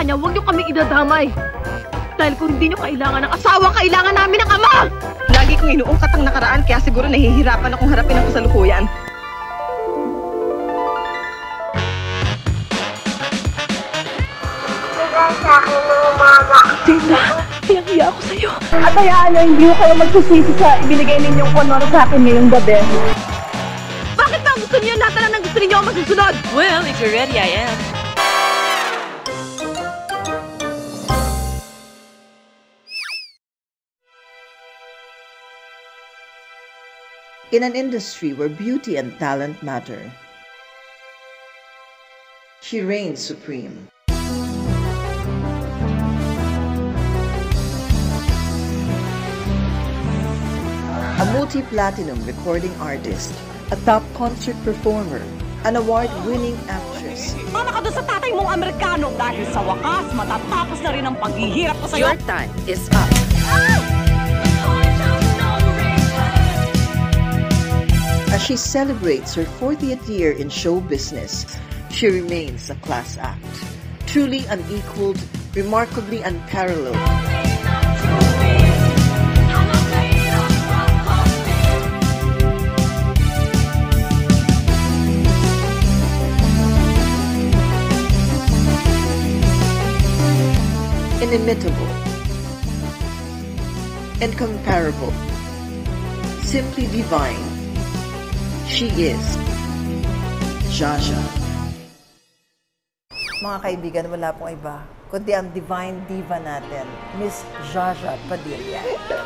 kanya, huwag niyo kaming idadamay. Dahil kung hindi niyo kailangan ng asawa, kailangan namin ng ama! Lagi kong inuungkat ang nakaraan, kaya siguro nahihirapan akong harapin ang kasalukuyan. Sa akin ng mama. Tina, hiyang-hiya ako sa'yo. At hayaan na hindi ko kayo magsisisi sa ibinigay ninyong honor sa akin ngayong gabi. Bakit ba gusto niyo lahat na lang gusto niyo ang masusunod? Well, if you're ready, I am. In an industry where beauty and talent matter, she reigns supreme. A multi-platinum recording artist, a top concert performer, an award-winning actress. Mana ka doon sa tatay mong Amerikano dahil sa wakas, matatapos na rin ang paghihirap ko sa'yo. Your time is up. As she celebrates her 40th year in show business, she remains a class act. Truly unequaled, remarkably unparalleled. Inimitable, incomparable, simply divine. She is Zsa Zsa. Mga kaibigan, wala pong iba, kundi ang divine diva natin, Miss Zsa Zsa Padilla.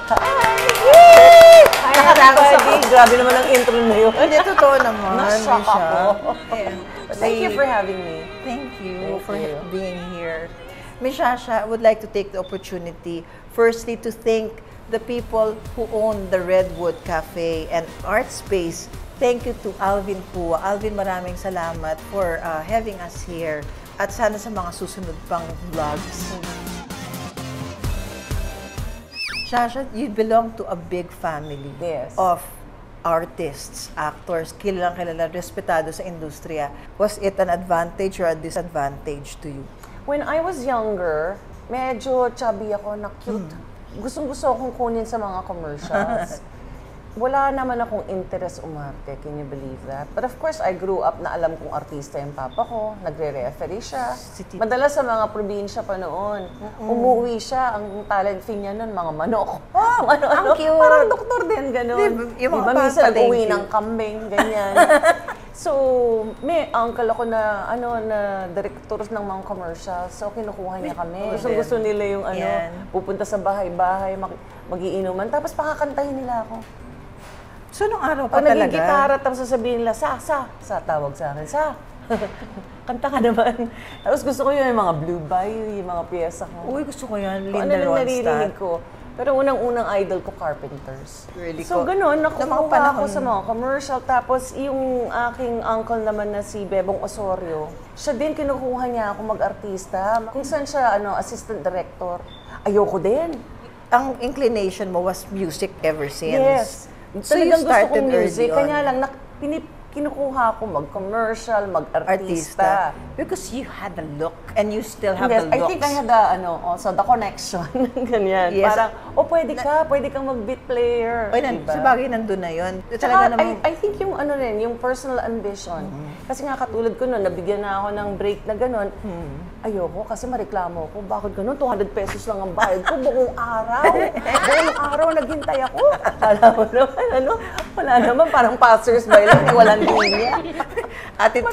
Hi, everybody! Grabe naman ang intro na yun. Hindi, totoo naman. Nashock ako. Thank you for having me. Thank you for being here. Miss Zsa Zsa, I would like to take the opportunity, firstly, to thank the people who own the Redwood Cafe and Art Space. Thank you to Alvin po. Alvin, maraming salamat for having us here. At sana sa mga susunod pang vlogs. Zsa Zsa, you belong to a big family of artists, actors, kilalang kilala, respetado sa industriya. Was it an advantage or a disadvantage to you? When I was younger, medyo chubby ako na cute. Gustong-gusto akong kunin sa mga commercials. Wala naman akong interest umarte, can you believe that? But of course, I grew up na alam kong artista yung papa ko, nagre-referee siya. Madalas sa mga probinsya pa noon, umuwi siya, ang talent fee niya nun, mga manok. Oh, ano, cute. Parang doktor din, gano'n. Diba minsan nag-uwi ng kambing, ganyan. So, may uncle ako na, na director ng mga commercials. So, kinukuha niya kami. Gusto nila yung, pupunta sa bahay-bahay, mag-iinuman. Tapos, pakakantahin nila ako. So, nung araw pa talaga? Pag nagigitara, tapos sasabihin nila, sa, tawag sa akin, sa. Kanta ka naman. Tapos gusto ko yun, yung mga Blue Bayou, yung mga piyesa ko. Uy, gusto ko yan, Linda Ronstadt. Ano naririnig ko. Pero unang-unang idol ko, Carpenters. Really so, ganun, nakukuha ako sa mga commercial. Tapos, yung aking uncle naman na si Bagong Osorio, siya din, kinukuha niya ako mag-artista. Kung saan siya, assistant director. Ayoko din. Ang inclination mo was music ever since? Yes. So you started music, kanya lang, kinukuha ko mag-commercial, mag-artista. Because you had the look, and you still have the looks. I think I had the, also the connection. Ganyan. Yes. Parang, pwede kang mag-beat player. Diba? Sa bagay nandun na yun. Tsaka, I think yung yung personal ambition. Kasi nga katulad ko nun, nabigyan na ako ng break na gano'n. Ayoko kasi mareklamo ko. Bakit gano'n? 200 pesos lang ang bayad ko buong araw. Buong araw naghintay ako. Alam mo naman, wala naman, parang passers-by lang, walang linya. At ito,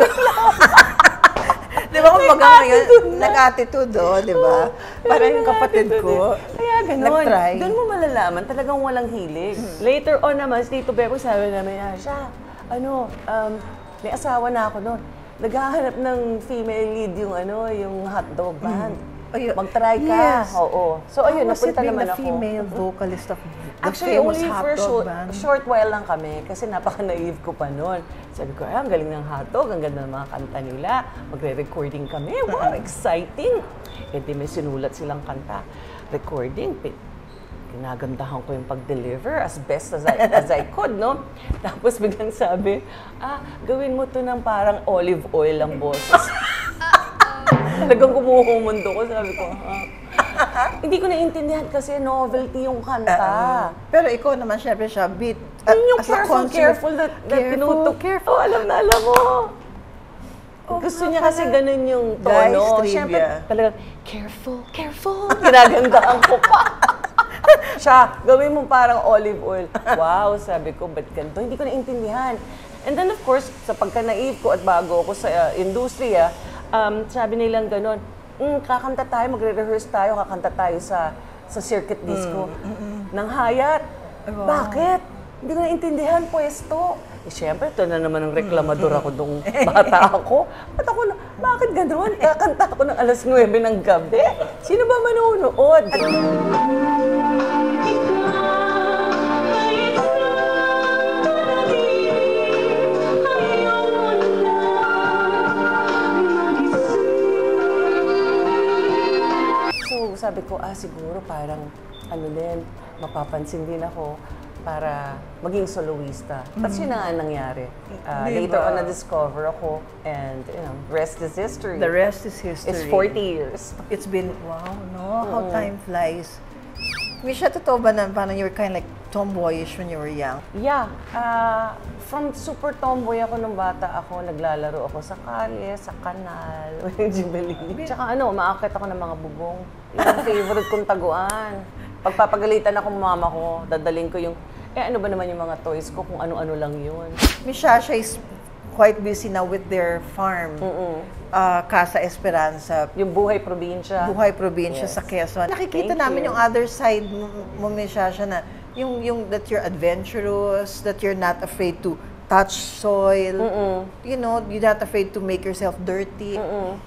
di ba kung baga ngayon, nag-attitude, di ba? Parang yung kapatid ko, kaya gano'n. Nag-try. Doon mo malalaman, talagang walang hilig. Later on naman, si Tito Beko sabi namin, siya, may asawa na ako noon. Naghahanap ng female lead yung hotdog band. Mag-try ka. Yes. Oo. So, ayun, napunta naman ako. the female vocalist of the Actually, famous only for band? short while lang kami kasi napaka-naive ko pa noon. Sabi ko, ang galing ng hotdog, ang ganda ng mga kanta nila. Magre-recording kami. Wow, exciting! E di may sinulat silang kanta. Recording, ginagandahan ko yung pag-deliver as best as I could, no? Tapos biglang sabi, gawin mo to ng parang olive oil ang boses. Talagang kumuhumundo ko, sabi ko, Hindi ko naiintindihan kasi novelty yung kanta. Pero ikaw naman, syempre siya, beat. Yung careful that tinutok. Careful. Alam mo. Gusto niya kasi ganun yung tono. Siyempre, talagang, careful. Ginagandaan ko pa. Siya, gawin mo parang olive oil. Wow, sabi ko, ba't ganito? Hindi ko naiintindihan. And then of course, sa pagka-naive ko at bago ako sa industriya, sabi nilang ganun, kakanta tayo, magre-rehearse tayo, kakanta tayo sa circuit disco. Nang hayat. Wow. Bakit? Hindi ko naiintindihan, pwesto. Siyempre, ito na naman ang reklamador ako nung bata ako. Bakit gano'n? Kakanta ako ng alas 9 ng gabi. Sino ba manonood? So, sabi ko, siguro parang, mapapansin din ako para maging soloista. At yun na nga nangyari. Later on, na-discover ako and, rest is history. The rest is history. It's 40 years. It's been, wow, no? How time flies. Misha, totoo ba na parang you were kind of like tomboyish when you were young? Yeah. From super tomboy ako nung bata ako, naglalaro ako sa kalye, sa kanal, Jubilee. Tsaka umaakit ako ng mga bubong. Yung favorite kong taguan. Pagpapagalitan ako mama ko, dadaling ko yung ano ba naman yung mga toys ko, kung ano-ano lang yun. Miss Shasha is quite busy now with their farm. Casa Esperanza. Yung buhay probinsya. Buhay probinsya sa Quezon. Nakikita namin yung other side mo, Miss Shasha, na yung that you're adventurous, that you're not afraid to touch soil. You're not afraid to make yourself dirty.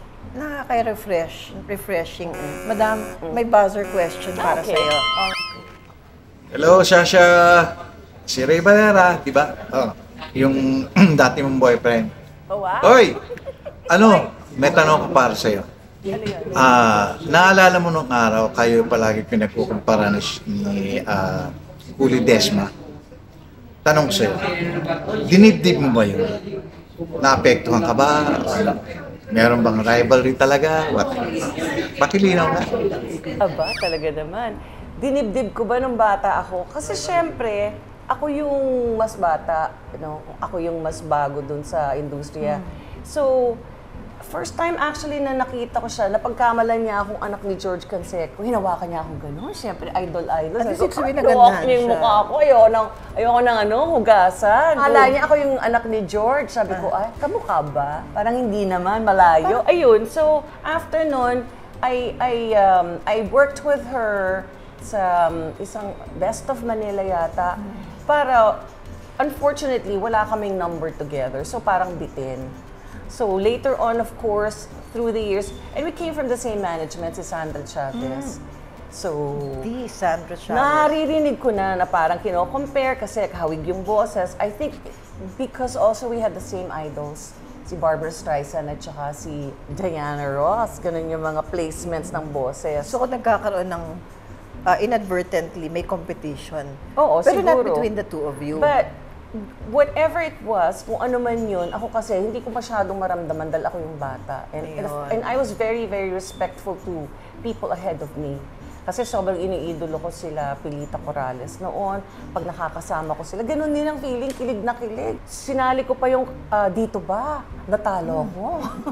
Refreshing. Madam, may buzzer question para sa'yo. Hello, Shasha. Si Ray Valera, di ba? Yung dati mong boyfriend. Oh, wow. Hoy! May tanong ko para sa'yo. Naalala mo nung araw, kayo palagi pinagkukumpara ni 𝐬𝐡𝐢𝐧𝐝. Tanong ko sa'yo, dinibdib mo ba yun? Naapektuhan ka ba? Meron bang rivalry talaga? Pakilinaw na. Aba, talaga naman. Dinibdib ko ba nung bata ako? Kasi syempre, ako yung mas bata, ako yung mas bago dun sa industriya. So, first time actually na nakita ko siya, napagkamalan niya akong anak ni George Canseco. Hinawakan niya akong gano'n. Siyempre, idol. At least sabihin na gandahan siya. Yung mukha ko. Ayoko ng hugasan. Akala niya ako yung anak ni George. Sabi ko, kamukha ba? Parang hindi naman, malayo. Ayun, so after nun, I worked with her sa isang Best of Manila yata. Para, unfortunately, wala kaming number together. So parang bitin. So later on, of course, through the years, and we came from the same management, si Sandra Chavez. So, Sandra Chavez. Naririnig ko na parang kino-compare kasi kahawig yung boses. I think because also we had the same idols. Si Barbara Streisand at saka si Diana Ross. Ganun yung mga placements ng boses. So kung nagkakaroon ng inadvertently, may competition. Oo, pero siguro. Not between the two of you. But whatever it was, kung ano man yun, ako kasi hindi ko masyadong maramdaman dahil ako yung bata. And I was very, very respectful to people ahead of me. Kasi sobrang iniidolo ko sila, Pilita Corrales. Noon, pag nakakasama ko sila, ganun din ang feeling, kilig na kilig. Sinali ko pa yung, dito ba? Natalo ako.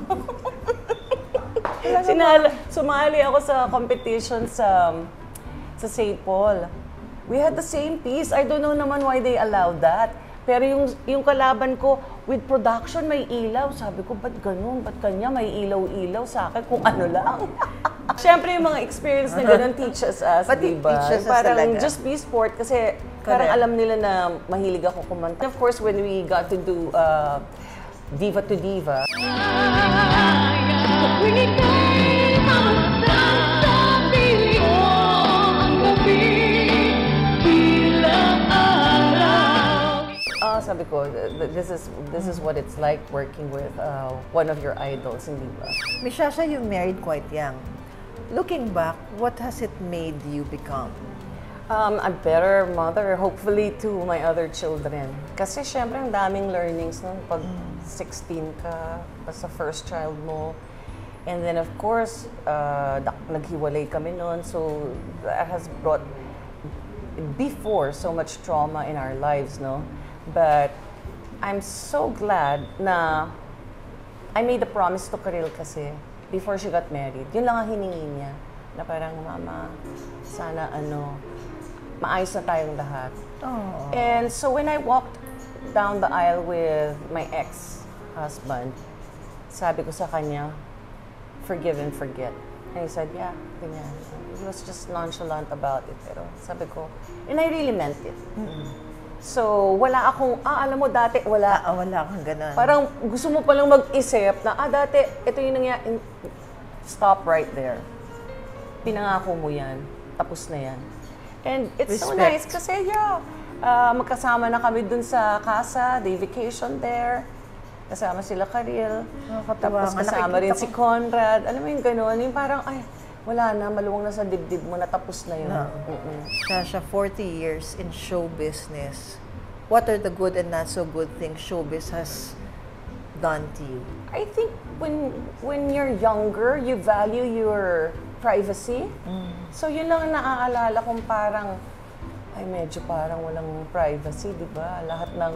Sumali ako sa competition sa St. Paul. We had the same piece. I don't know naman why they allowed that. Pero yung kalaban ko, with production, may ilaw. Sabi ko, ba't ganun? Ba't kanya may ilaw-ilaw sa akin kung ano lang? Siyempre, yung mga experience na ganun teaches us, diba? Parang just be sport kasi parang alam nila na mahilig ako kumanta. Of course, when we got to do Diva to Diva, sabi ko, this is what it's like working with one of your idols in Diva. Miss Shasha, you married quite young. Looking back, what has it made you become? A better mother, hopefully, to my other children. Kasi syempre, ang daming learnings nun. Pag 16 ka, sa first child mo, And then of course, naghiwalay kami noon. So that has brought before so much trauma in our lives, no? But I'm so glad na I made a promise to Karil kasi before she got married. Yun lang ang hiningi niya. Na parang, Mama, sana maayos na tayong lahat. Oh. And so when I walked down the aisle with my ex-husband, sabi ko sa kanya, forgive and forget. And he said, yeah, ganyan. He was just nonchalant about it. Pero sabi ko, and I really meant it. So, wala akong, alam mo, dati, wala. Wala kang ganun. Parang gusto mo palang mag-isip na, dati, ito yung nangyari. Stop right there. Pinangako mo yan. Tapos na yan. And it's so nice kasi, magkasama na kami dun sa casa, day vacation there. Kasama sila Karil. Tapos kasama rin si Conrad. Alam mo yung gano'n, yung parang, ay, wala na, maluwang na sa dibdib mo, natapos na yun. Sasha, 40 years in show business. What are the good and not so good things showbiz has done to you? I think when you're younger, you value your privacy. So yun lang ang naaalala kong parang, ay medyo parang walang privacy, di ba? Lahat ng,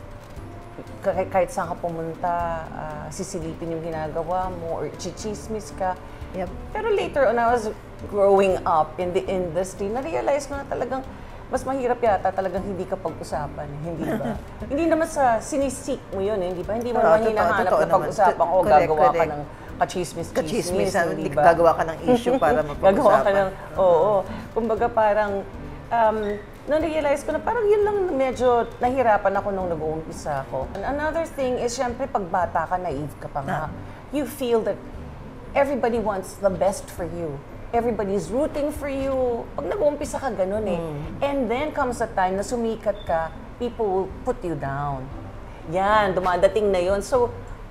kahit saan ka pumunta, sisilipin yung ginagawa mo, or chichismis ka. Yep. Pero later on, I was growing up in the industry, na-realize ko na talagang mas mahirap yata talagang hindi ka pag-usapan, hindi ba? Hindi naman sa sinisik mo yun, hindi ba? Hindi mo naman hinahanap na pag-usapan o gagawa ka ng kachismis, hindi ba? Gagawa ka ng issue para mapag-usapan. Gagawa ka ng, oo. Kumbaga parang, na-realize ko na parang yun lang medyo nahirapan ako nung nag-uumpisa ako. And another thing is, syempre, pag bata ka, naive ka pa nga. You feel that everybody wants the best for you. Everybody's rooting for you. Pag nag-uumpisa ka, ganun eh. And then comes a time na sumikat ka, people will put you down. Yan, dumadating na yun. So,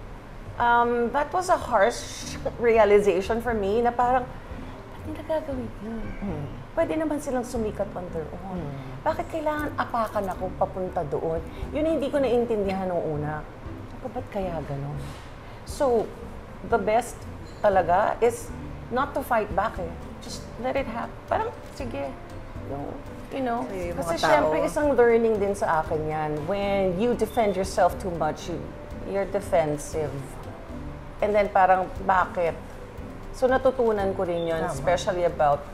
that was a harsh realization for me na parang, ba't nila gagawin yun? Pwede naman silang sumikat on their own. Bakit kailangan apakan ako papunta doon? Yun hindi ko naintindihan nung una. Ba't kaya ganun? So, the best talaga is not to fight back eh. Just let it happen. Parang, sige. You know? Kasi syempre isang learning din sa akin yan. When you defend yourself too much, you're defensive. And then parang, bakit? So natutunan ko rin yun, especially about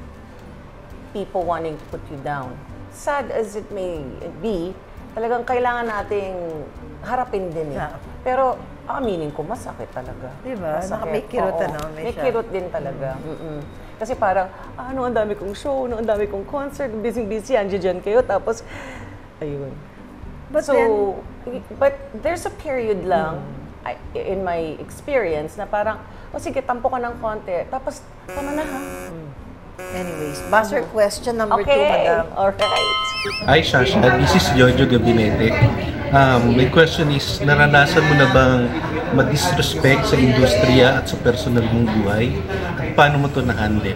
people wanting to put you down. Sad as it may be, talagang kailangan nating harapin din eh. Pero aminin ko, masakit talaga. Diba? May kirot, may kirot din talaga. Kasi parang, ang dami kong show, ang dami kong concert, busy-busy, andiyan kayo, tapos, ayun. But there's a period lang, in my experience, na parang, sige, tampo ka ng konti, tapos, tama na ha. Anyways, buzzer question number 2, madam. Alright. Hi, Sasha. This is Jojo Gabinete. My question is, naranasan mo na bang ma-disrespect sa industriya at sa personal mong buhay? At paano mo ito na-handle?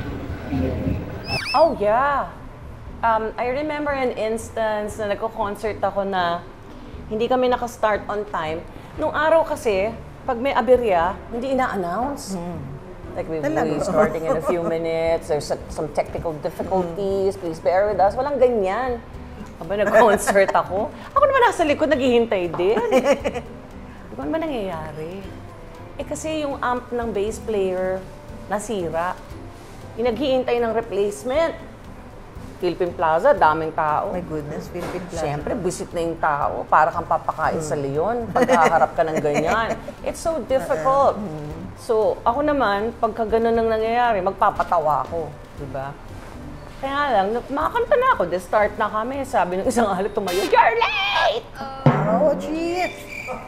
Oh, yeah. I remember an instance na nagko-concert ako na hindi kami naka-start on time. Nung araw kasi, pag may aberya, hindi ina-announce. Like, we'll be starting in a few minutes, there's some technical difficulties, please bear with us. Walang ganyan. Aba, nag-concert ako. Ako naman nasa likod, naghihintay din. Ano naman nangyayari? Kasi yung amp ng bass player, nasira. Yung naghihintay ng replacement. Philippine Plaza, daming tao. My goodness, Philippine Plaza. Siyempre, visit na yung tao. Para kang papakain sa leon. Pagkaharap ka ng ganyan. It's so difficult. So, ako naman, pagka ganun ang nangyayari, magpapatawa ako. Diba? Kaya lang, makakanta na ako. The start na kami. Sabi ng isang ahalik tumayo, "You're late!" Oh, jeez!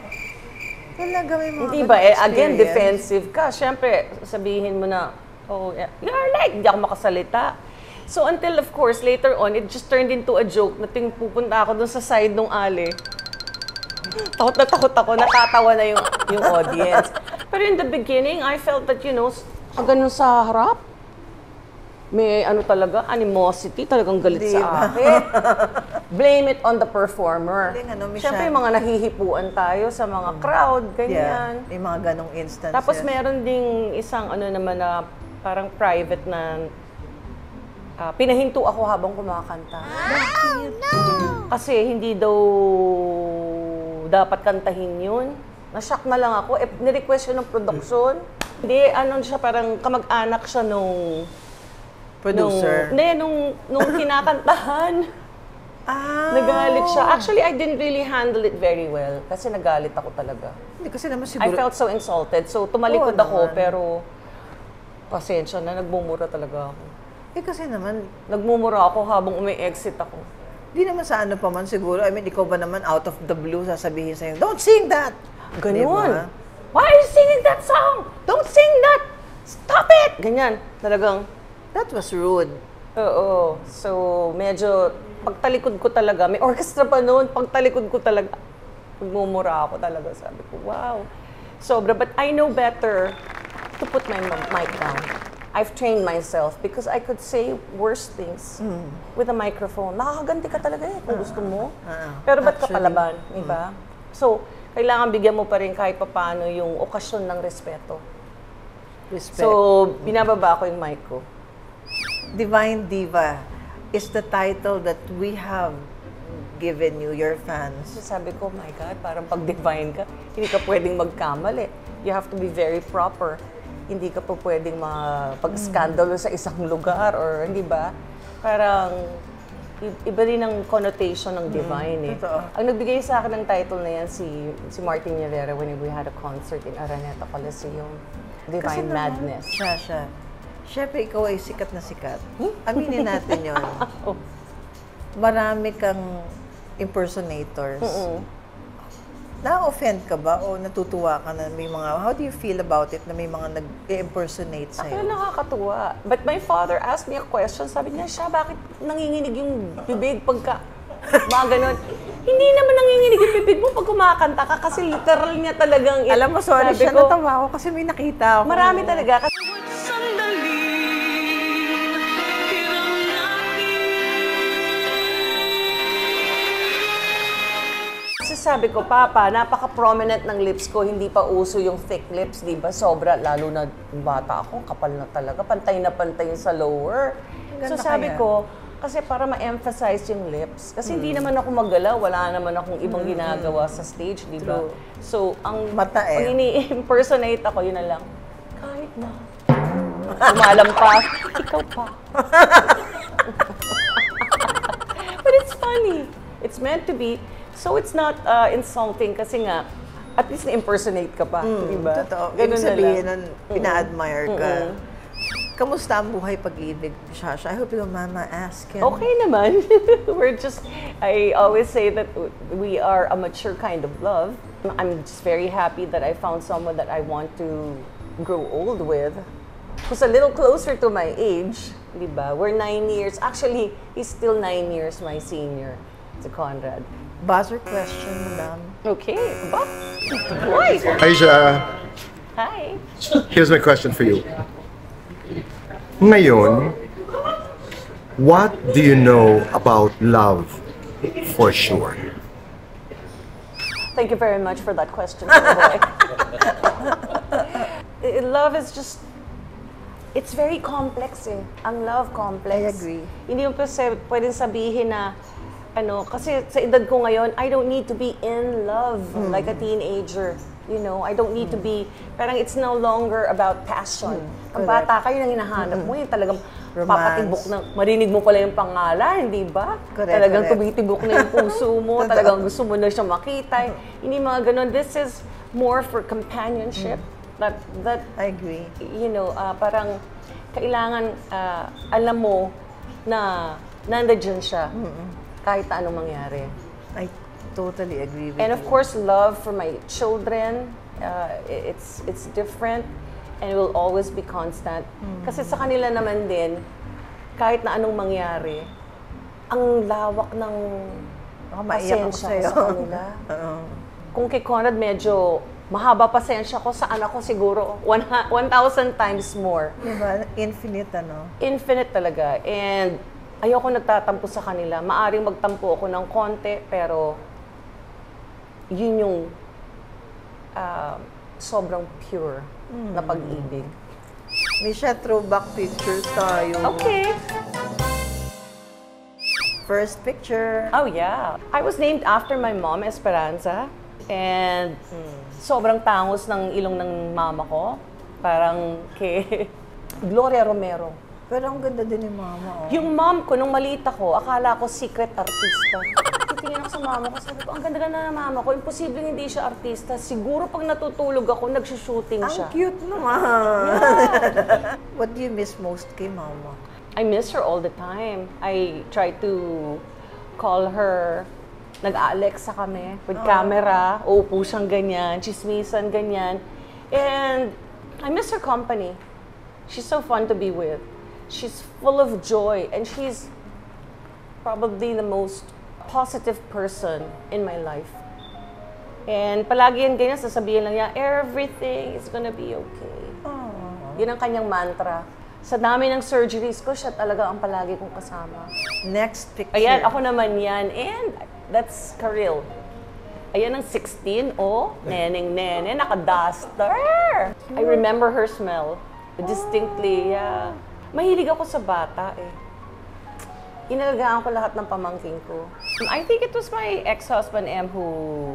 Talaga may mga diba? Again, defensive ka. Siyempre, sabihin mo na, "Oh, you're late!" Hindi ako makasalita. So, until, of course, later on, it just turned into a joke na pupunta ako dun sa side ng alley. Takot na takot ako, natatawa na yung audience. Pero in the beginning, I felt that, ganun sa harap. may ano talaga, animosity, talagang galit sa akin. Blame it on the performer. Siyempre, mga nahihipuan tayo sa mga crowd, ganyan. May mga ganong instances. Tapos meron ding isang ano naman na parang private na pinahinto ako habang kumakanta. Kasi hindi daw dapat kantahin yun. Na-shock na lang ako. Ni-request yun ng production. Hindi, ano siya, parang kamag-anak siya nung producer. Nung kinakantahan. Nagalit siya. Actually, I didn't really handle it very well. Kasi nagalit ako talaga. Hindi, kasi naman siguro... I felt so insulted. So, tumalikod ako, pero pasensya na, nagmumura talaga ako. Kasi naman... Nagmumura ako habang umi-exit ako. Hindi naman sa ano pa man siguro. I mean, ikaw ba naman out of the blue sasabihin sa'yo, don't sing that! Ganun. Diba? Why are you singing that song? Don't sing that! Stop it! Ganyan. Talagang... That was rude. Oo. So, medyo pagtalikod ko talaga, may orchestra pa noon, pagtalikod ko talaga, nagmumura ako talaga. Sabi ko, wow. Sobra. But I know better to put my mic down. I've trained myself because I could say worse things with a microphone. Nakakaganti ka talaga eh kung gusto mo. Pero ba't ka palaban? Diba? So, kailangan bigyan mo pa rin kahit paano yung okasyon ng respeto. Respect. So, binababa ko yung mic ko. Divine Diva is the title that we have given you, your fans. Sabi ko, my God, parang pag divine ka, hindi ka pwedeng magkamali. You have to be very proper. Hindi ka pa pwedeng pag-skandalo sa isang lugar or hindi ba? Parang iba rin ang connotation ng divine eh. Ang nagbigay sa akin ng title na yan si Martin Rivera when we had a concert in Araneta Coliseum. Divine Madness. Siya. Siyempre, ikaw ay sikat na sikat. Aminin natin yun. Marami kang impersonators. Na-offend ka ba o natutuwa ka na may mga, how do you feel about it na may mga nag-impersonate sa'yo? Ako nakakatuwa. But my father asked me a question. Sabi niya, siya, bakit nanginginig yung bibig pagka, mga ganun. Hindi naman nanginginig yung bibig mo pag kumakanta ka kasi literal niya talagang... Alam mo, sorry siya, natawa ko kasi may nakita ako. Marami talaga. Sabi ko, Papa, napaka-prominent ng lips ko, hindi pa uso yung thick lips, di ba? Sobra, lalo na bata ako, kapal na talaga, pantay na pantay sa lower. So sabi ko, kasi para ma-emphasize yung lips, kasi hindi naman ako maggalaw, wala naman akong ibang ginagawa sa stage, di ba? So, ang mata pag ini-impersonate ako, yun na lang, kahit na, lumalampas, ikaw pa. But it's funny. It's meant to be. So it's not insulting kasi nga, at least na-impersonate ka pa, di ba? Totoo. Ibig sabihin nun, pina-admire ka. Kamusta ang buhay pag-ibig, Shasha? I hope your mama ask him. Okay naman. I always say that we are a mature kind of love. I'm just very happy that I found someone that I want to grow old with. Who's a little closer to my age, di ba? We're 9 years. Actually, he's still 9 years my senior, si Conrad. Buzzer question, madam. Okay. Ba? Why? Hi, Zsa. Hi. Here's my question for you. Ngayon, what do you know about love for sure? Thank you very much for that question, boy. Love is just, it's very complex eh. Ang love complex. I agree. Hindi mo pwedeng sabihin na, kasi sa edad ko ngayon, I don't need to be in love like a teenager. You know, I don't need to be, parang it's no longer about passion. Ang bata ka, yun ang hinahanap mo, yung talagang papatibok na, marinig mo pala yung pangalan, di ba? Talagang tumitibok na yung puso mo, talagang gusto mo na siya makita. Hindi mga ganun. This is more for companionship. That I agree. You know, parang kailangan alam mo na nandiyan siya. Kahit anong mangyari. I totally agree with you. And of you. course, love for my children, it's different and it will always be constant. Kasi sa kanila naman din, kahit na anong mangyari, ang lawak ng pasensya ko sa kanila. Kung kay Conrad medyo mahaba pasensya ko sa anak ko siguro 1,000 times more. Diba? Infinite, ano? Infinite talaga. And ayoko nagtatampo sa kanila. Maaring magtampo ako ng konti, pero yun yung sobrang pure na pag-ibig. Misha, throwback pictures tayo. Okay. First picture. Oh, yeah. I was named after my mom, Esperanza. And sobrang tangos ng ilong ng mama ko. Parang kay Gloria Romero. Pero ang ganda din ni mama, oh. Yung mom ko, nung maliit ako, akala ko secret artista. Titingin ako sa mama ko, sabi ko, ang ganda-ganda ng mama ko. Imposibleng hindi siya artista. Siguro pag natutulog ako, nagsushooting siya. Ang cute naman. Yeah. What do you miss most kay mama? I miss her all the time. I try to call her. Nag-Alexa kami with camera. Uupo siyang ganyan, chismisan ganyan. And I miss her company. She's so fun to be with. She's full of joy, and she's probably the most positive person in my life. And palagi yan ganyan, sasabihin lang niya, everything is gonna be okay. Yun ang kanyang mantra. Sa dami ng surgeries ko, siya talaga ang palagi kong kasama. Next picture. Ayan, ako naman yan. And that's 𝐿𝐴𝐼𝐻. Ayan ang 16, oh. Neneng-nene, naka-duster. I remember her smell. Distinctly, yeah. Mahilig ako sa bata, eh. Inalagaan ko lahat ng pamangking ko. I think it was my ex-husband, who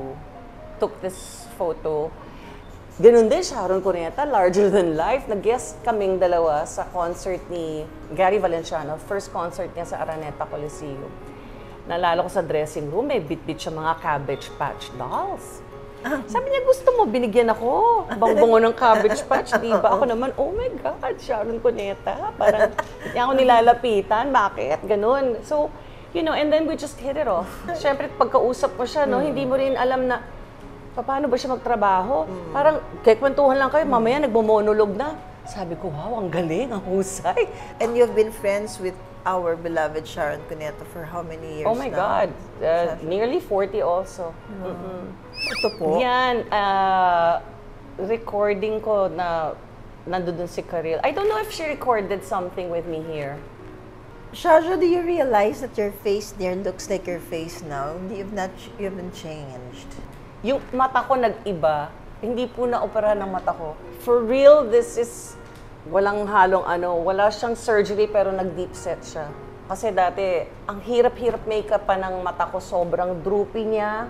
took this photo. Ganun din, Sharon Cuneta, larger than life. Nag-guest kaming dalawa sa concert ni Gary Valenciano, first concert niya sa Araneta Coliseum. Naalala ko sa dressing room, may bit-bit siya mga Cabbage Patch dolls. Sabi niya, gusto mo, binigyan ako. Bang-bango ng Cabbage Patch, di ba? Ako naman, oh my God, Sharon Cuneta. Parang, hindi ako nilalapitan, bakit? Ganun. So, you know, and then we just hit it off. Siyempre, pagkausap mo siya, no, hindi mo rin alam na, paano ba siya magtrabaho? Parang, kwentuhan lang kayo, mamaya nagmo-monologue na. Sabi ko, wow, ang galing, ang husay. And you've been friends with our beloved Sharon Cuneta for how many years now? Oh my God, nearly 40 also. Ito po? Yan, recording ko na nandun si Karil. I don't know if she recorded something with me here. Shaja, do you realize that your face there looks like your face now? You haven't changed. Yung mata ko nag-iba, hindi po na-opera ng mata ko. For real, this is walang halong wala siyang surgery pero nag-deep set siya. Kasi dati, ang hirap-hirap makeup pa ng mata ko, sobrang droopy niya.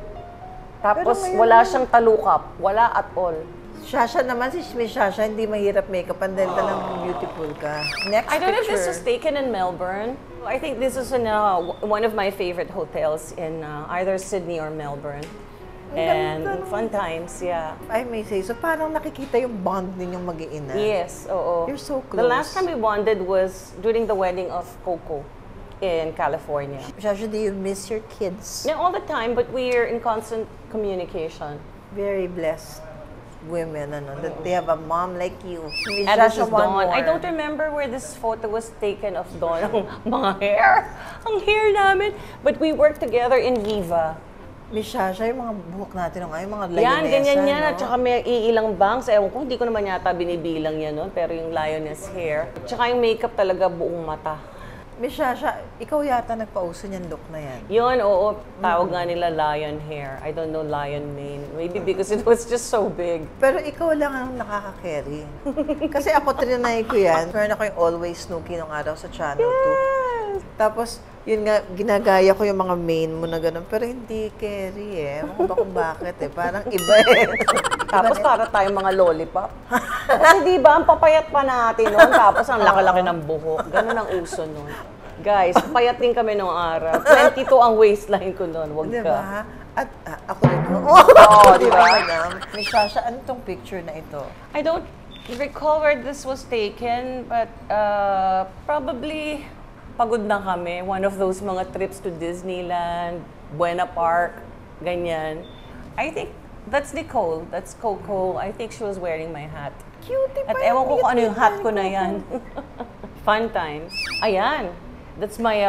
Tapos wala siyang talukap, wala at all. Shasha naman, si Miss Shasha, hindi mahirap makeup dahil talagang beautiful ka. Next I don't know if this picture. was taken in Melbourne. I think this is in one of my favorite hotels in either Sydney or Melbourne. And fun times, yeah. I may say, so parang nakikita yung bond ninyong mag-iina. Yes, oo. You're so close. The last time we bonded was during the wedding of Coco in California. Shasha, do you miss your kids? Yeah, all the time, but we're in constant communication. Very blessed women, that they have a mom like you. And this is Dawn. I don't remember where this photo was taken of Dawn. Ang mga hair. Ang hair namin. But we worked together in Viva. Miss Shasha, yung mga buhok natin, yung mga lioness. Yan, ganyan yan. At saka may iilang bangs. Ewan ko, hindi ko naman yata binibilang yan nun. Pero yung lioness hair. At saka yung makeup talaga buong mata. Miss Shasha, ikaw yata nagpauso niyan look na yan. Yun, oo. Tawag nga nila lion hair. I don't know, lion mane. Maybe because it was just so big. Pero ikaw lang ang nakaka-carry. Kasi ako, trinay ko yan. Meron ako yung Always Snooky nung araw sa Channel 2. Tapos, yun nga, ginagaya ko yung mga main mo na gano'n. Pero hindi carry eh. Ewan ko ba kung bakit eh. Parang iba eh. Tapos para tayong mga lollipop. Kasi di ba, ang papayat pa natin noon. Tapos ang laki-laki ng buhok. Ganun ang uso noon. Guys, payat din kami noong araw. 22 ang waistline ko noon. Wag ka. Diba? At ako rin. Oo, diba? Miss Shasha, ano tong picture na ito? I don't recall where this was taken, but probably pagod na kami. One of those mga trips to Disneyland, Buena Park, ganyan. I think that's Nicole. That's Coco. I think she was wearing my hat. Cutie pa. At ewan ko kung ano yung hat ko na yan. Fun times. Ayan. That's my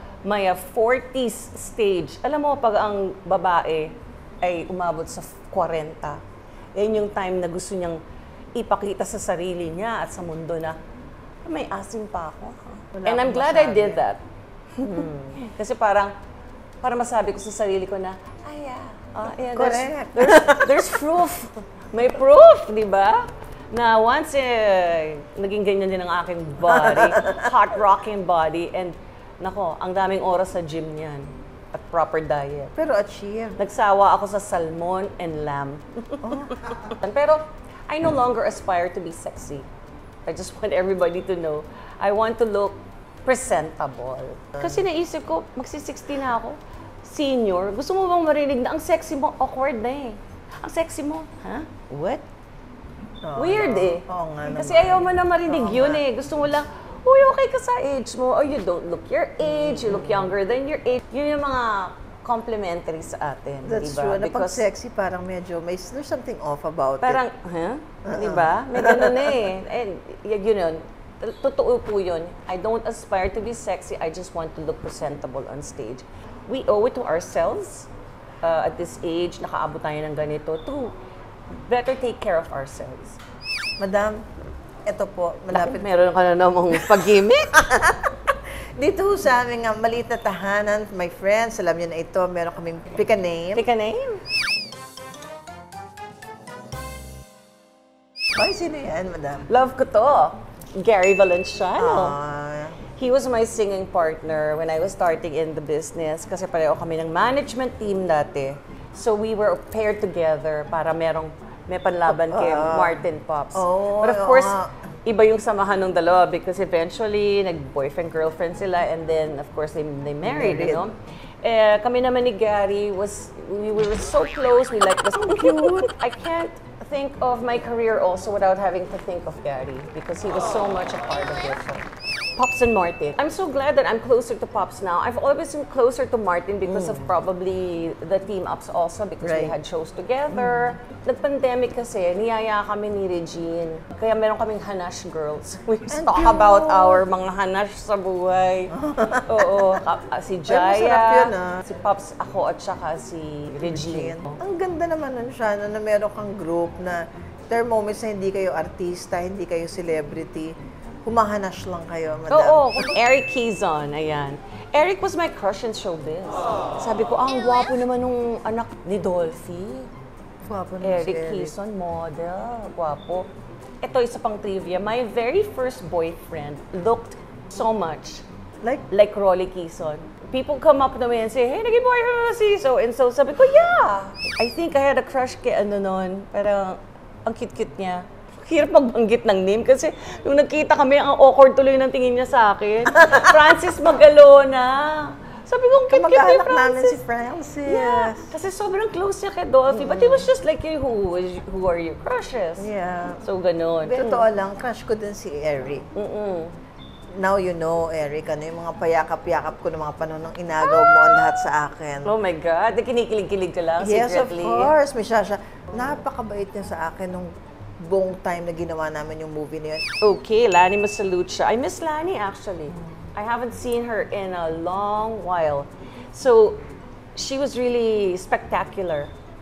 40s stage. Alam mo, pag ang babae ay umabot sa 40, Yan yung time na gusto niyang ipakita sa sarili niya at sa mundo na may asim pa ako. And I'm glad I did that. Kasi para masabi ko sa sarili ko na, Correct. There's proof. May proof, di ba? Na once naging ganyan din ang aking body, hot rocking body, and nako, ang daming oras sa gym niyan at proper diet. Pero achieve. Nagsawa ako sa salmon and lamb. Pero I no longer aspire to be sexy. I just want everybody to know I want to look presentable. Kasi naisip ko, magsi-60 na ako. Senior, gusto mo bang marinig na ang sexy mo? Awkward na eh. Ang sexy mo, ha? What? Weird eh. Kasi ayaw mo na marinig yun eh. Gusto mo lang, uy, okay ka sa age mo. Oh, you don't look your age. You look younger than your age. Yun yung mga complimentary sa atin. That's diba? true. Na pag sexy, parang medyo, there's something off about parang, it. Diba? May ganun eh. And yun, totoo po yun. I don't aspire to be sexy. I just want to look presentable on stage. We owe it to ourselves at this age, nakaabot tayo ng ganito, to better take care of ourselves. Madam, ito po, malapit. Meron ka na namang pag-gimmick. Dito sa aming maliit na tahanan, my friends, alam niyo na ito, meron kaming pick a name. Pick a name? Ay, sino yan, madam? Love ko to. Gary Valenciano. He was my singing partner when I was starting in the business kasi pareho kami ng management team dati. So we were paired together para may panlaban kay Martin Pops. But of course, iba yung samahan ng dalawa because eventually nag-boyfriend-girlfriend sila and then of course they married, you know. Kami naman ni Gary we were so close, we like was so cute. I can't think of my career also without having to think of Gary because he was so much a part of it. Pops and Martin. I'm so glad that I'm closer to Pops now. I've always been closer to Martin because of probably the team-ups also because we had shows together. Nag-pandemic kasi, niyaya kami ni Regine. Kaya meron kaming hanash girls. We just talk about our mga hanash sa buhay. Oo, si Jaya, si Pops, ako at saka si Regine. Ang ganda naman nun siya na meron kang group na there are moments na hindi kayo artista, hindi kayo celebrity. Humahanash lang kayo, madam. Oo, 𝐿𝐸𝐻𝐿𝐲, ayan. Eric was my crush in showbiz. Sabi ko, ang gwapo naman nung anak ni Dolphy. Gwapo naman Eric Quezon, model. Gwapo. Ito, isa pang trivia. My very first boyfriend looked so much like Rolly Quezon. People come up to me and say, hey, naging boyfriend mo si so and so. Sabi ko, yeah. I think I had a crush kay ano nun. Pero ang cute-cute niya. Hirap magbanggit ng name kasi nung nagkita kami, ang awkward tuloy ng tingin niya sa akin. Francis Magalona. Sabi ko, ang cute-cute ni Francis. Namin si Francis. Yeah. Kasi sobrang close niya kay Dolphy. But it was just like, who are your crushes? Yeah. So, ganun. Totoo lang, crush ko din si Eric. Now you know, Eric, ano yung mga payakap-yakap ko ng mga panahon ng inagaw mo ang lahat sa akin. Oh my God, kinikilig-kilig ka lang yes, secretly. Yes, of course. May siya. Napakabait niya sa akin nung buong time na ginawa namin yung movie na yun. Okay, Lani Masalute siya. I miss Lani actually. I haven't seen her in a long while. So, she was really spectacular.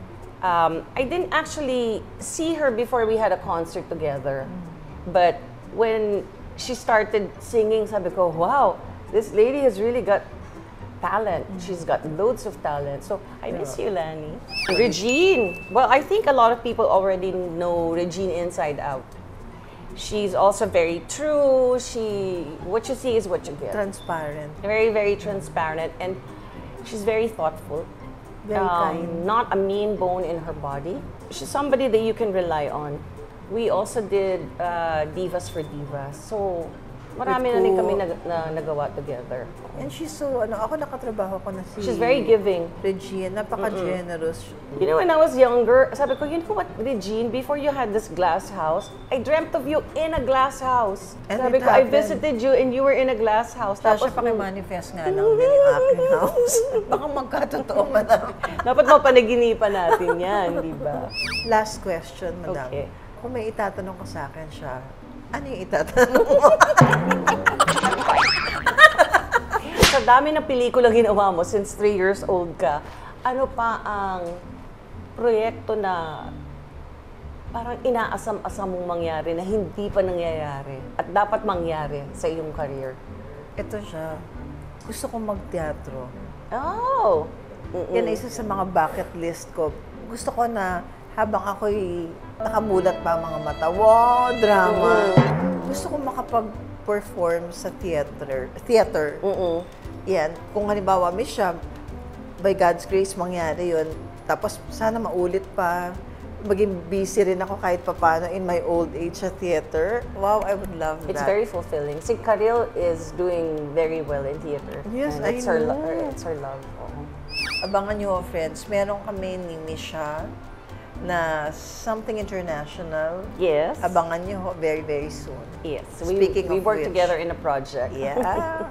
I didn't actually see her before we had a concert together. But when she started singing, sabi ko, wow, this lady has really got talent. She's got loads of talent. So, I miss you, Lani. Regine. Well, I think a lot of people already know Regine inside out. She's also very true. What you see is what you get. Transparent. Very, very transparent. And she's very thoughtful. Very kind. Not a mean bone in her body. She's somebody that you can rely on. We also did Divas for Divas. So, marami na rin kami nagawa together. And she's so, ako nakatrabaho ko na si She's very giving. Regine, napaka-generous. You know, when I was younger, sabi ko, you know what, Regine, before you had this glass house, I dreamt of you in a glass house. And sabi ko, I visited you and you were in a glass house. Tapos paki-manifest nga lang din yung aking house. Baka magkatotoo, madam. Dapat mapanaginipan natin yan, di ba? Last question, madam. Okay. Kung may itatanong ko sa akin siya, ano yung itatanong mo? Sa dami ng pelikula ginawa mo since 3 years old ka, ano pa ang proyekto na parang inaasam-asam mong mangyari na hindi pa nangyayari at dapat mangyari sa iyong career? Ito siya. Gusto kong magteatro. Oh! Yan isa sa mga bucket list ko. Gusto ko na habang ako'y nakamulat pa ang mga mata, wow, drama. Gusto ko makapag-perform sa theater. Yan. Kung halimbawa, siya, by God's grace, mangyari yun. Tapos, sana maulit pa. Maging busy rin ako kahit papano in my old age sa theater. Wow, I would love that. It's very fulfilling. Si Karil is doing very well in theater. Yes, and I it's know. It's her love. Abangan nyo, friends. Meron kami ni Misha na something international. Yes. Abangan nyo very, very soon. Yes. Speaking we of work which, together in a project. Yeah.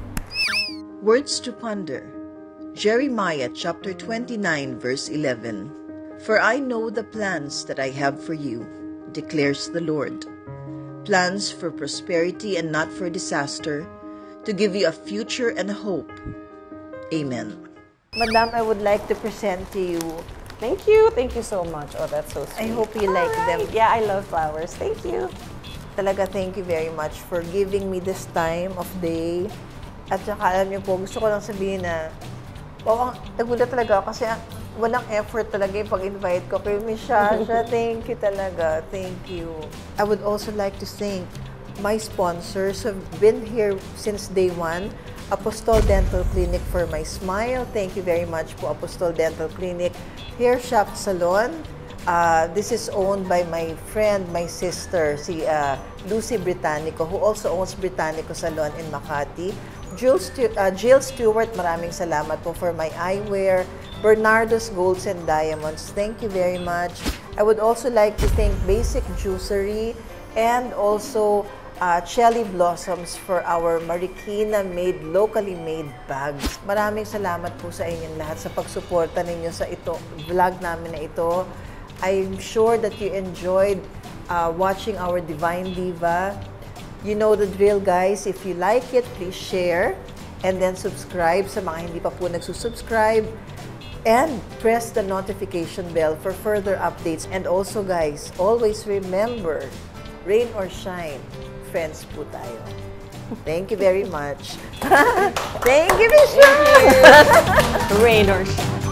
Words to ponder. Jeremiah chapter 29 verse 11. For I know the plans that I have for you, declares the Lord. Plans for prosperity and not for disaster, to give you a future and hope. Amen. Madam, I would like to present to you. Thank you. Thank you so much. Oh, that's so sweet. I hope you like them. Yeah, I love flowers. Thank you. Talaga, thank you very much for giving me this time of day. At saka, alam niyo po, gusto ko lang sabihin na, wow, nagulat talaga ako kasi walang effort talaga yung pag-invite ko kay Miss Shasha. Thank you talaga. Thank you. I would also like to thank my sponsors who have been here since day one. Apostol Dental Clinic for my smile. Thank you very much po, Apostol Dental Clinic. Hair Shop Salon. This is owned by my friend, my sister, si Lucy Britannico, who also owns Britannico Salon in Makati. Jill Stewart, maraming salamat po for my eyewear. Bernardo's Golds and Diamonds, thank you very much. I would also like to thank Basic Juicery and also Cherry Blossoms for our Marikina-made, locally made bags. Maraming salamat po sa inyong lahat sa pagsuporta ninyo sa vlog namin na ito. I'm sure that you enjoyed watching our Divine Diva. You know the drill, guys. If you like it, please share and then subscribe sa mga hindi pa po nagsusubscribe. And press the notification bell for further updates. And also, guys, always remember, rain or shine, friends po tayo. Thank you very much. Thank you, Michelle. Rain or shine.